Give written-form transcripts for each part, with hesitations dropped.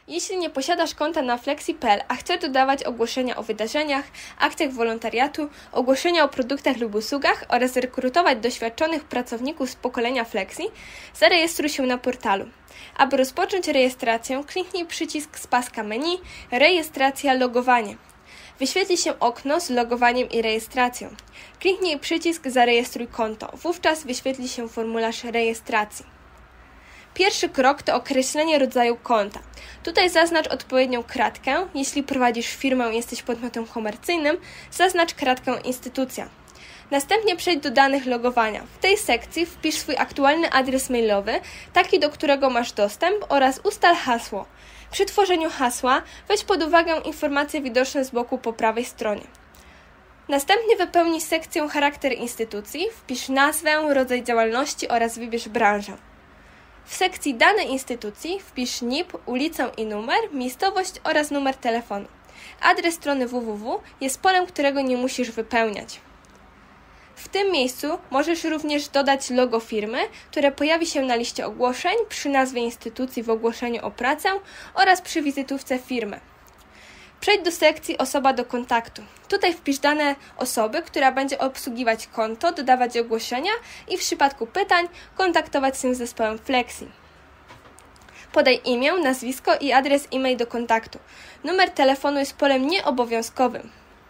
Jeśli nie posiadasz konta na Flexi.pl, a chcesz dodawać ogłoszenia o wydarzeniach, akcjach wolontariatu, ogłoszenia o produktach lub usługach oraz rekrutować doświadczonych pracowników z pokolenia Flexi, zarejestruj się na portalu. Aby rozpocząć rejestrację, kliknij przycisk z paska menu Rejestracja logowanie. Wyświetli się okno z logowaniem i rejestracją. Kliknij przycisk Zarejestruj konto. Wówczas wyświetli się formularz rejestracji. Pierwszy krok to określenie rodzaju konta. Tutaj zaznacz odpowiednią kratkę. Jeśli prowadzisz firmę i jesteś podmiotem komercyjnym, zaznacz kratkę instytucja. Następnie przejdź do danych logowania. W tej sekcji wpisz swój aktualny adres mailowy, taki do którego masz dostęp oraz ustal hasło. Przy tworzeniu hasła weź pod uwagę informacje widoczne z boku po prawej stronie. Następnie wypełnij sekcję charakter instytucji, wpisz nazwę, rodzaj działalności oraz wybierz branżę. W sekcji Dane instytucji wpisz NIP, ulicę i numer, miejscowość oraz numer telefonu. Adres strony www jest polem, którego nie musisz wypełniać. W tym miejscu możesz również dodać logo firmy, które pojawi się na liście ogłoszeń, przy nazwie instytucji w ogłoszeniu o pracę oraz przy wizytówce firmy. Przejdź do sekcji Osoba do kontaktu. Tutaj wpisz dane osoby, która będzie obsługiwać konto, dodawać ogłoszenia i w przypadku pytań kontaktować się z zespołem Flexi. Podaj imię, nazwisko i adres e-mail do kontaktu. Numer telefonu jest polem nieobowiązkowym.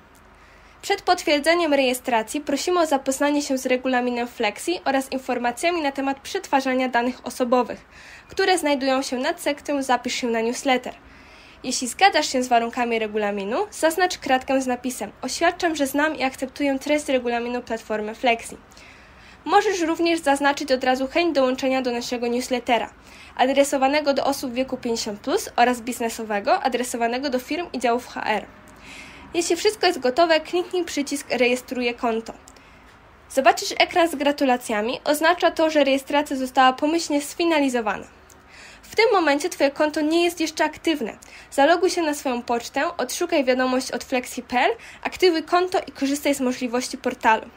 Przed potwierdzeniem rejestracji prosimy o zapoznanie się z regulaminem Flexi oraz informacjami na temat przetwarzania danych osobowych, które znajdują się nad sekcją Zapisz się na newsletter. Jeśli zgadzasz się z warunkami regulaminu, zaznacz kratkę z napisem Oświadczam, że znam i akceptuję treść regulaminu platformy Flexi. Możesz również zaznaczyć od razu chęć dołączenia do naszego newslettera, adresowanego do osób w wieku 50+ oraz biznesowego, adresowanego do firm i działów HR. Jeśli wszystko jest gotowe, kliknij przycisk Rejestruję konto. Zobaczysz ekran z gratulacjami, oznacza to, że rejestracja została pomyślnie sfinalizowana. W tym momencie Twoje konto nie jest jeszcze aktywne. Zaloguj się na swoją pocztę, odszukaj wiadomość od Flexi.pl, aktywuj konto i korzystaj z możliwości portalu.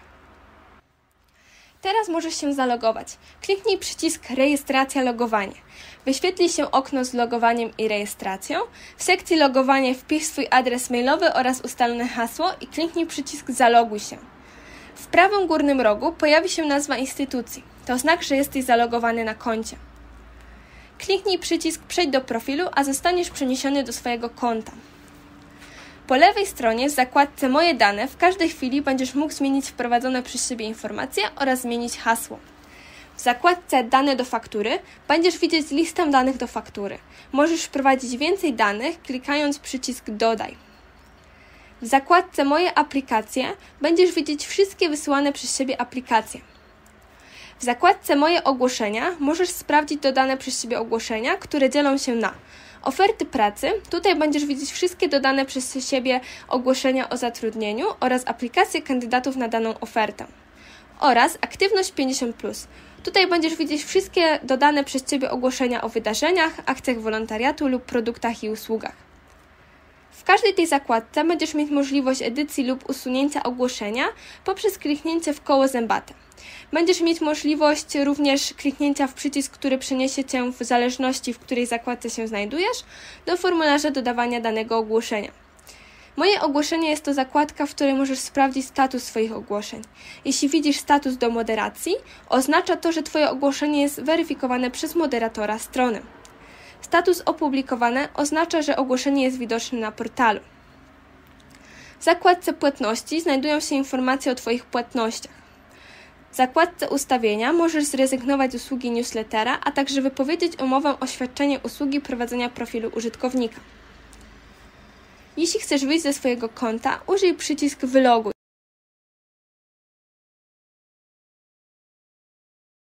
Teraz możesz się zalogować. Kliknij przycisk Rejestracja logowanie. Wyświetli się okno z logowaniem i rejestracją. W sekcji Logowanie wpisz swój adres mailowy oraz ustalone hasło i kliknij przycisk Zaloguj się. W prawym górnym rogu pojawi się nazwa instytucji. To znak, że jesteś zalogowany na koncie. Kliknij przycisk Przejdź do profilu, a zostaniesz przeniesiony do swojego konta. Po lewej stronie w zakładce Moje dane w każdej chwili będziesz mógł zmienić wprowadzone przez siebie informacje oraz zmienić hasło. W zakładce Dane do faktury będziesz widzieć listę danych do faktury. Możesz wprowadzić więcej danych, klikając przycisk Dodaj. W zakładce Moje aplikacje będziesz widzieć wszystkie wysyłane przez siebie aplikacje. W zakładce Moje ogłoszenia możesz sprawdzić dodane przez siebie ogłoszenia, które dzielą się na oferty pracy. Tutaj będziesz widzieć wszystkie dodane przez siebie ogłoszenia o zatrudnieniu oraz aplikacje kandydatów na daną ofertę. Oraz aktywność 50+. Tutaj będziesz widzieć wszystkie dodane przez Ciebie ogłoszenia o wydarzeniach, akcjach wolontariatu lub produktach i usługach. W każdej tej zakładce będziesz mieć możliwość edycji lub usunięcia ogłoszenia poprzez kliknięcie w koło zębate. Będziesz mieć możliwość również kliknięcia w przycisk, który przeniesie Cię w zależności, w której zakładce się znajdujesz, do formularza dodawania danego ogłoszenia. Moje ogłoszenie jest to zakładka, w której możesz sprawdzić status swoich ogłoszeń. Jeśli widzisz status do moderacji, oznacza to, że Twoje ogłoszenie jest weryfikowane przez moderatora strony. Status opublikowane oznacza, że ogłoszenie jest widoczne na portalu. W zakładce Płatności znajdują się informacje o Twoich płatnościach. W zakładce Ustawienia możesz zrezygnować z usługi newslettera, a także wypowiedzieć umowę o świadczenie usługi prowadzenia profilu użytkownika. Jeśli chcesz wyjść ze swojego konta, użyj przycisk Wyloguj.